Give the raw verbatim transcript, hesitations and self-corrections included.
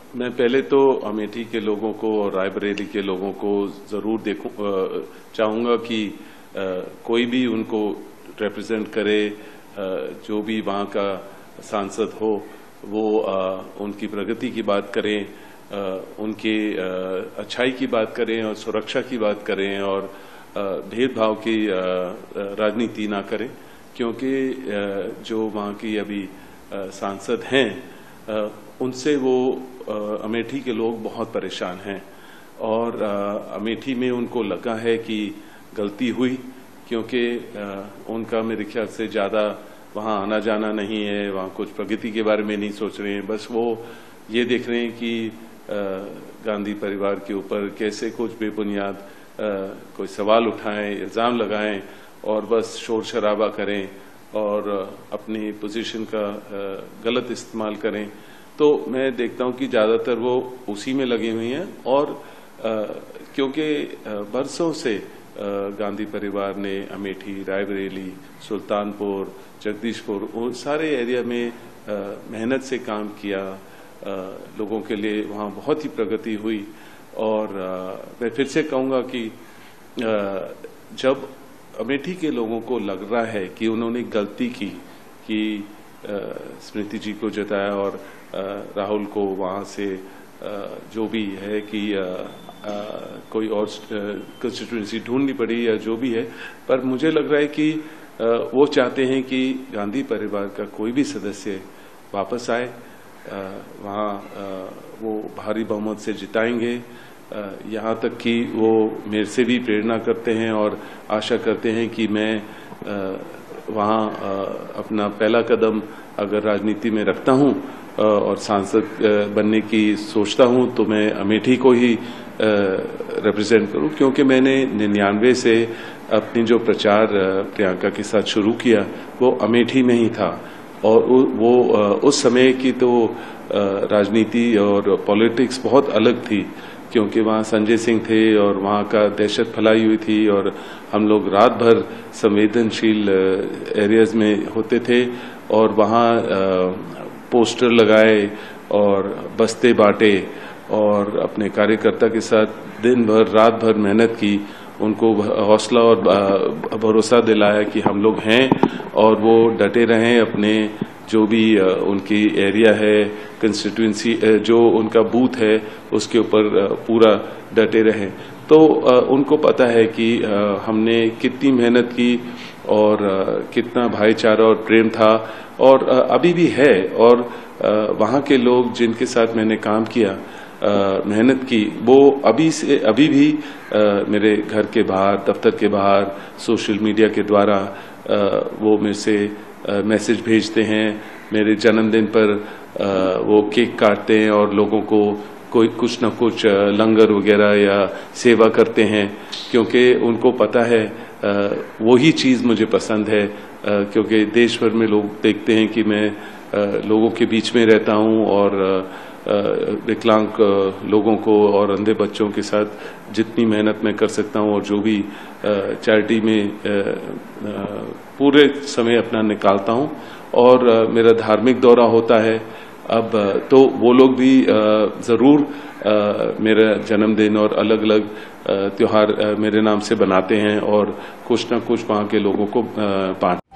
मैं पहले तो अमेठी के लोगों को और रायबरेली के लोगों को ज़रूर देखूं चाहूँगा कि आ, कोई भी उनको रिप्रेजेंट करे, आ, जो भी वहाँ का सांसद हो वो आ, उनकी प्रगति की बात करें, आ, उनके आ, अच्छाई की बात करें और सुरक्षा की बात करें और भेदभाव की राजनीति ना करें, क्योंकि जो वहाँ की अभी सांसद हैं उनसे वो अमेठी के लोग बहुत परेशान हैं और अमेठी में उनको लगा है कि गलती हुई, क्योंकि उनका मेरे ख्याल से ज़्यादा वहाँ आना जाना नहीं है, वहाँ कुछ प्रगति के बारे में नहीं सोच रहे हैं, बस वो ये देख रहे हैं कि गांधी परिवार के ऊपर कैसे कुछ बेबुनियाद कोई सवाल उठाएं, इल्ज़ाम लगाएं और बस शोर शराबा करें और अपनी पोजीशन का गलत इस्तेमाल करें। तो मैं देखता हूं कि ज़्यादातर वो उसी में लगे हुए हैं और क्योंकि बरसों से गांधी परिवार ने अमेठी, रायबरेली, सुल्तानपुर, जगदीशपुर उन सारे एरिया में मेहनत से काम किया, लोगों के लिए वहाँ बहुत ही प्रगति हुई। और मैं फिर से कहूँगा कि जब अमेठी के लोगों को लग रहा है कि उन्होंने गलती की, कि स्मृति जी को जताया और राहुल को वहाँ से जो भी है कि कोई और कंस्टिट्यूएंसी ढूंढनी पड़ी या जो भी है, पर मुझे लग रहा है कि वो चाहते हैं कि गांधी परिवार का कोई भी सदस्य वापस आए, वहाँ वो भारी बहुमत से जिताएंगे। यहाँ तक कि वो मेरे से भी प्रेरणा करते हैं और आशा करते हैं कि मैं वहाँ अपना पहला कदम अगर राजनीति में रखता हूँ और सांसद बनने की सोचता हूँ तो मैं अमेठी को ही रिप्रेजेंट करूँ, क्योंकि मैंने निन्यानवे से अपनी जो प्रचार प्रियंका के साथ शुरू किया वो अमेठी में ही था और वो उस समय की तो राजनीति और पॉलिटिक्स बहुत अलग थी, क्योंकि वहाँ संजय सिंह थे और वहाँ का दहशत फैलाई हुई थी और हम लोग रात भर संवेदनशील एरियाज में होते थे और वहाँ पोस्टर लगाए और बस्ते बांटे और अपने कार्यकर्ता के साथ दिन भर रात भर मेहनत की, उनको हौसला और भरोसा दिलाया कि हम लोग हैं और वो डटे रहें, अपने जो भी उनकी एरिया है, कंस्टिट्यूएंसी जो उनका बूथ है उसके ऊपर पूरा डटे रहें। तो उनको पता है कि हमने कितनी मेहनत की और कितना भाईचारा और प्रेम था और अभी भी है। और वहाँ के लोग जिनके साथ मैंने काम किया, मेहनत की, वो अभी से अभी भी मेरे घर के बाहर, दफ्तर के बाहर, सोशल मीडिया के द्वारा वो मेरे से मैसेज भेजते हैं, मेरे जन्मदिन पर वो केक काटते हैं और लोगों को कोई कुछ न कुछ लंगर वगैरह या सेवा करते हैं, क्योंकि उनको पता है वही चीज़ मुझे पसंद है, क्योंकि देश भर में लोग देखते हैं कि मैं लोगों के बीच में रहता हूं और विकलांग लोगों को और अंधे बच्चों के साथ जितनी मेहनत मैं कर सकता हूं और जो भी चैरिटी में पूरे समय अपना निकालता हूं। और मेरा धार्मिक दौरा होता है अब, तो वो लोग भी ज़रूर मेरा जन्मदिन और अलग अलग त्योहार मेरे नाम से बनाते हैं और कुछ ना कुछ वहाँ के लोगों को बांट